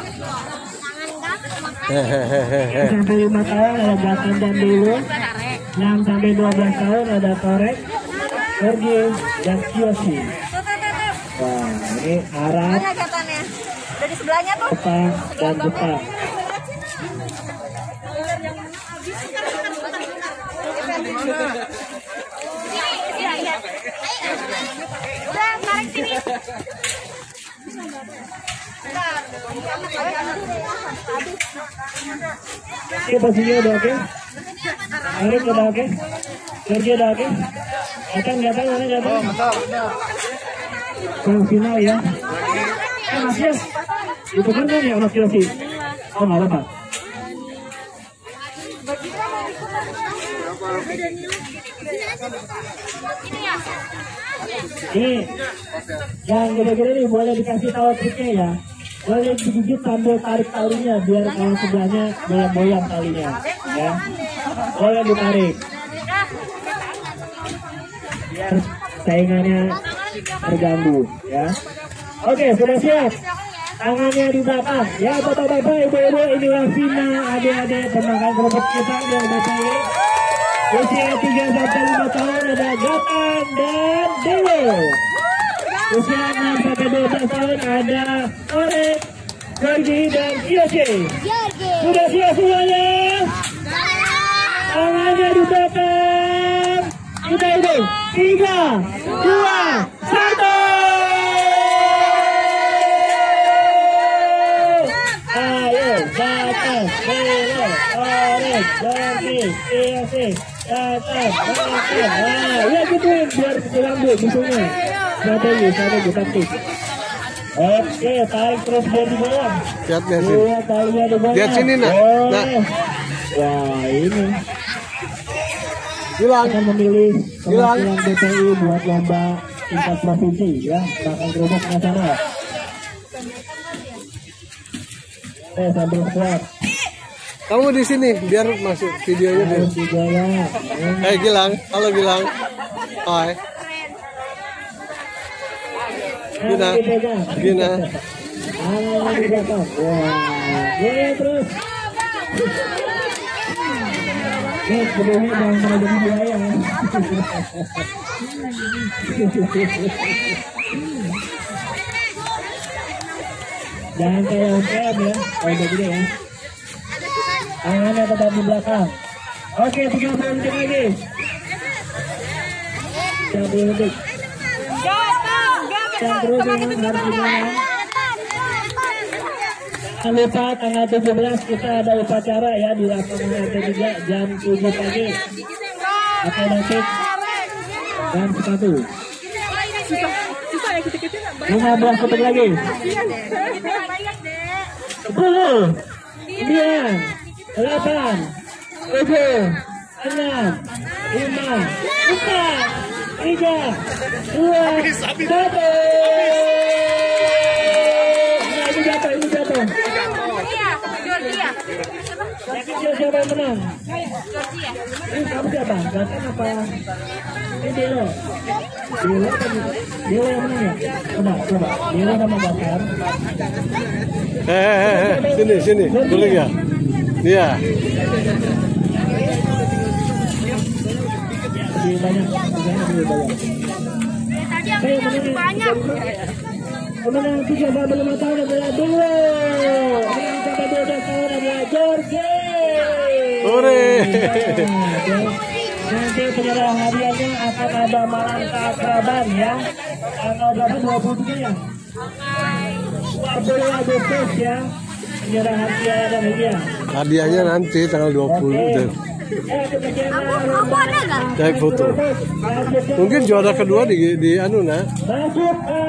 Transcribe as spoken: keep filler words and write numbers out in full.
Sampai lima tahun ada Gatan dan Dulu. enam sampai dua belas tahun ada Torek, Jorge dan Kiyoshi. Wah, ini Arab. Mana gatannya? Dari sebelahnya tuh. Jepang dan Jepang. Iya, iya. Udah, tarik sini. Oke, posisinya udah oke. Arif udah oke. Jorge udah oke. Akan datang mana datang? Ke final ya. Eh, Mas Yos. Itu kan kan ya Mas Yosi. Oh, nggak apa-apa. Ini yang gede-gede nih boleh dikasih tahu triknya ya. Boleh digigit sambil tarik talinya biar kalau sebelahnya goyang-goyang talinya ya. Boleh ditarik biar saingannya terganggu ya. Oke, sudah siap. Tangannya di belakang ya, bapak-bapak, ibu-ibu, inilah final adik-adik pemakan kerupuk kita yang bersaing. Usia tiga sampai lima tahun ada Gatan dan Dewo. Usia enam sampai dua belas tahun ada Torek, Jorge dan Kiyoshi. Sudah siap semuanya? Tangannya di belakang. Kita hitung tiga, dua, satu. Ayo, Gatan, Dewo, Torek, Jorge, Kiyoshi. Gatan, Torek. Nah, ya gituin biar terlambat musuhnya. Strategi, strategi taktik. Oke, tarik terus biar di bawah. Lihat lihat sini. Dua talinya di bawah. Lihat sini nak. Nah. Wah, ini Hilang. akan memilih Hilang. perwakilan B P I buat lomba tingkat provinsi ya, makan kerupuk nasional. Eh, sambil kuat. Kamu di sini biar masuk videonya deh. Harus digaya. Hai Gilang, halo Gilang. Hai. Gina, Gina. Tangannya di belakang. Wah, gaya terus. Nih, sebelumnya jangan terlalu buaya. Jangan kayak O P M ya, kalau udah gede ya. Tangannya tetap di belakang. Oke, tiga puluh detik lagi. tiga puluh detik. Dan terus yang harus dimenang. Jangan lupa tanggal tujuh belas kita ada upacara ya di lapangan R T tiga jam tujuh pagi. Pakai batik dan sepatu. lima belas detik lagi. sepuluh, sembilan, delapan, tujuh, enam, lima, empat, tiga, dua, satu. Nah, ini jatuh, ini jatuh. Siapa yang menang? Ini kamu siapa? Gatan apa? Ini Delo. Delo kan? Delo yang menang ya? Coba, coba. Delo sama Gatan. Eh, eh, eh, sini, sini, boleh ya? Iya. Lebih banyak, lebih banyak. Saya menang banyak. Pemenang tiga sampai lima tahun adalah Delo. Pemenang sampai dua belas tahun adalah Jorge. Ore. Nanti penyerahan hadiahnya akan ada malam keakraban ya. Tanggal berapa? dua puluh tiga ya? dua puluh Agustus ya. Penyerahan hadiah dan hadiah. Hadiahnya nanti tanggal dua puluh. Oke. Dan Aku ada nggak? naik foto. Mungkin juara kedua di di anu nah. Masuk.